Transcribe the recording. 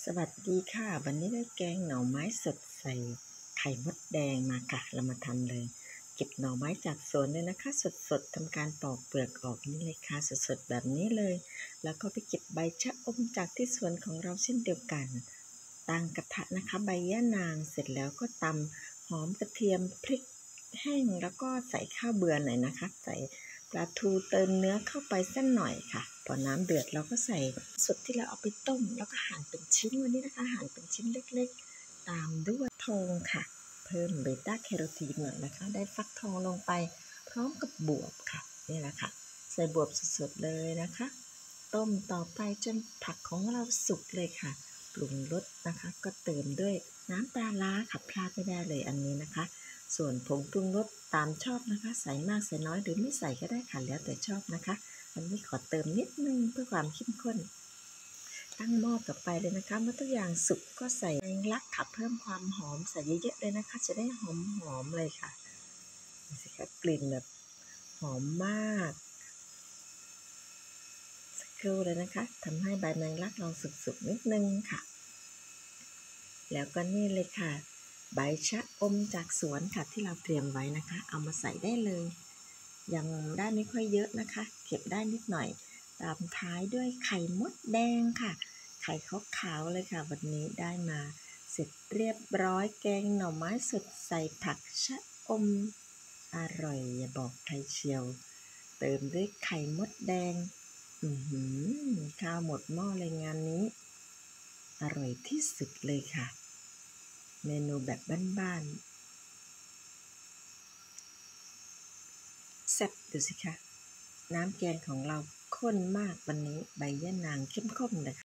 สวัสดีค่ะวันนี้ได้แกงหน่อไม้สดใส่ไข่มดแดงมาค่ะเรามาทำเลยเก็บหน่อไม้จากสวนเลยนะคะสดๆทำการปอกเปลือกออกนี่เลยค่ะสดๆแบบนี้เลยแล้วก็ไปเก็บใบชะอมจากที่สวนของเราเช่นเดียวกันตั้งกระทะนะคะใบย่านางเสร็จแล้วก็ตำหอมกระเทียมพริกแห้งแล้วก็ใส่ข้าวเบื่อหน่อยนะคะใส่ปลาทูเติมเนื้อเข้าไปสักหน่อยค่ะพอน้ำเดือดเราก็ใส่สดที่เราเอาไปต้มแล้วก็หั่นเป็นชิ้นวันนี้นะคะหั่นเป็นชิ้นเล็กๆตามด้วยทองค่ะเพิ่มเบต้าแคโรทีนหน่อยนะคะได้ฟักทองลงไปพร้อมกับบวบค่ะนี่แหละค่ะใส่บวบสดๆเลยนะคะต้มต่อไปจนผักของเราสุกเลยค่ะปรุงรสนะคะก็เติมด้วยน้ำปลาร้าค่ะพลาดไม่ได้เลยอันนี้นะคะส่วนผงปรุงรสตามชอบนะคะใส่มากใส่น้อยหรือไม่ใส่ก็ได้ค่ะแล้วแต่ชอบนะคะอันนี้ขอเติมนิดนึงเพื่อความเข้มข้นตั้งหม้อต่อไปเลยนะคะเมื่อทุกอย่างสุกก็ใส่แมงลักค่ะเพิ่มความหอมใส่เยอะๆเลยนะคะจะได้หอมๆเลยค่ะนี่สิคะกลิ่นแบบหอมมากสักครู่เลยนะคะทำให้ใบแมงลักเราสุกๆนิดนึงค่ะแล้วก็นี่เลยค่ะใบชะอมจากสวนค่ะที่เราเตรียมไว้นะคะเอามาใส่ได้เลยยังได้ไม่ค่อยเยอะนะคะเก็บได้นิดหน่อยตามท้ายด้วยไข่มดแดงค่ะไข่ขาวๆเลยค่ะวันนี้ได้มาเสร็จเรียบร้อยแกงหน่อไม้สดใส่ผักชะอมอร่อยอย่าบอกใครเชียวเติมด้วยไข่มดแดงข้าวหมดหม้อเลยงานนี้อร่อยที่สุดเลยค่ะเมนูแบบบ้านๆแซ่บดูสิคะน้ำแกงของเราข้นมากวันนี้ใบยะนางเข้มข้นเลย